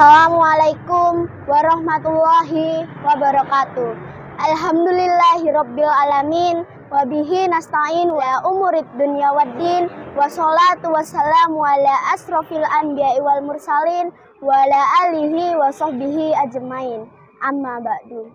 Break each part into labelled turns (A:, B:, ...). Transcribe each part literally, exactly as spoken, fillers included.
A: Assalamualaikum warahmatullahi wabarakatuh. Alhamdulillahirabbil alamin wa bihi nasta'in wa umurid dunya waddin wassalatu wassalamu ala asrofil anbiya'i wal mursalin wa ala alihi wa sahbihi ajmain. Amma ba'du.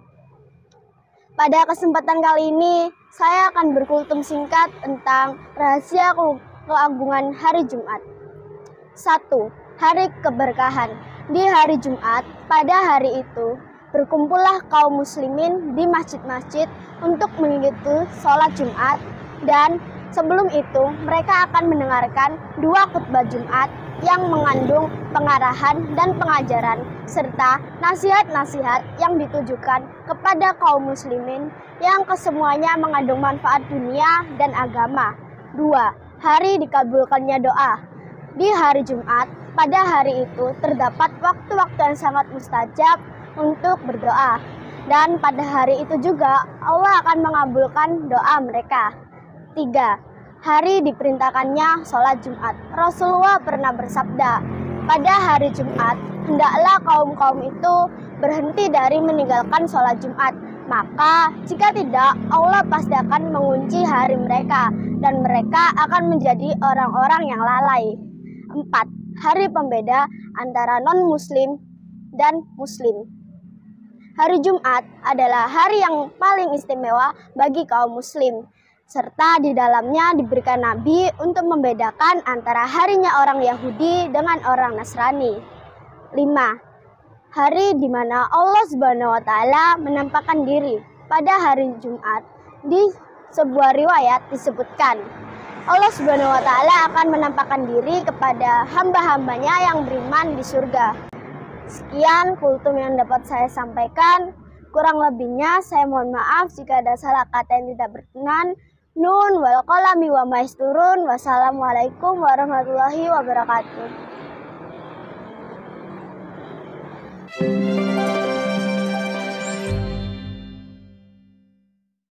A: Pada kesempatan kali ini saya akan berkultum singkat tentang rahasia keagungan hari Jumat. Satu. Hari keberkahan. Di hari Jumat, pada hari itu, berkumpullah kaum muslimin di masjid-masjid untuk mengikuti sholat Jumat, dan sebelum itu mereka akan mendengarkan dua khutbah Jumat yang mengandung pengarahan dan pengajaran serta nasihat-nasihat yang ditujukan kepada kaum muslimin yang kesemuanya mengandung manfaat dunia dan agama. Dua. Hari dikabulkannya doa. Di hari Jumat, pada hari itu terdapat waktu-waktu yang sangat mustajab untuk berdoa, dan pada hari itu juga Allah akan mengabulkan doa mereka. Tiga. Hari diperintahkannya sholat Jumat. Rasulullah pernah bersabda, pada hari Jumat hendaklah kaum-kaum itu berhenti dari meninggalkan sholat Jumat, maka jika tidak Allah pasti akan mengunci hari mereka dan mereka akan menjadi orang-orang yang lalai. Empat. Hari pembeda antara non-muslim dan muslim. Hari Jumat adalah hari yang paling istimewa bagi kaum muslim, serta di dalamnya diberikan Nabi untuk membedakan antara harinya orang Yahudi dengan orang Nasrani. Lima. Hari di mana Allah Subhanahu wa taala menampakkan diri. Pada hari Jumat, di sebuah riwayat disebutkan Allah Subhanahu wa taala akan menampakkan diri kepada hamba-hambanya yang beriman di surga. Sekian kultum yang dapat saya sampaikan. Kurang lebihnya saya mohon maaf jika ada salah kata yang tidak berkenan. Nun wal qalami wa ma yasturun. Wassalamualaikum warahmatullahi wabarakatuh.